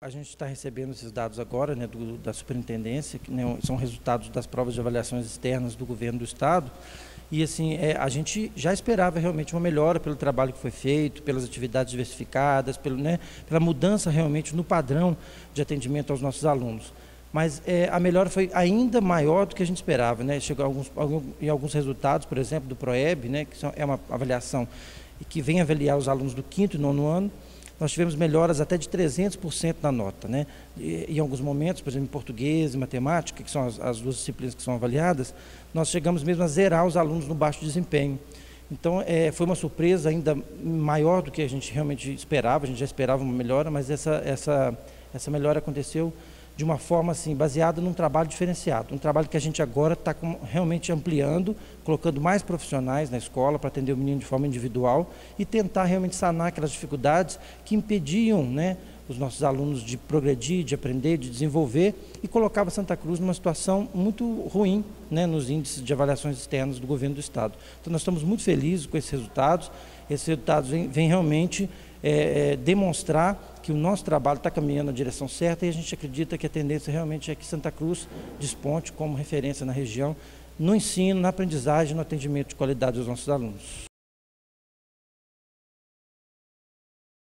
A gente está recebendo esses dados agora, né, da superintendência, que, né, são resultados das provas de avaliações externas do governo do estado. E assim, a gente já esperava realmente uma melhora pelo trabalho que foi feito, pelas atividades diversificadas, pela mudança realmente no padrão de atendimento aos nossos alunos. Mas a melhora foi ainda maior do que a gente esperava, né? Chegou em alguns resultados, por exemplo, do PROEB, né, que é uma avaliação que vem avaliar os alunos do 5º e 9º ano. Nós tivemos melhoras até de 300% na nota, né? Em alguns momentos, por exemplo, em português e matemática, que são as duas disciplinas que são avaliadas, nós chegamos mesmo a zerar os alunos no baixo desempenho. Então, foi uma surpresa ainda maior do que a gente realmente esperava. A gente já esperava uma melhora, mas essa melhora aconteceu de uma forma assim, baseada num trabalho diferenciado, um trabalho que a gente agora está realmente ampliando, colocando mais profissionais na escola para atender o menino de forma individual e tentar realmente sanar aquelas dificuldades que impediam, né, os nossos alunos de progredir, de aprender, de desenvolver, e colocava Santa Cruz numa situação muito ruim, né, nos índices de avaliações externas do governo do estado. Então nós estamos muito felizes com esses resultados vêm realmente demonstrar que o nosso trabalho está caminhando na direção certa, e a gente acredita que a tendência realmente é que Santa Cruz desponte como referência na região, no ensino, na aprendizagem, no atendimento de qualidade dos nossos alunos.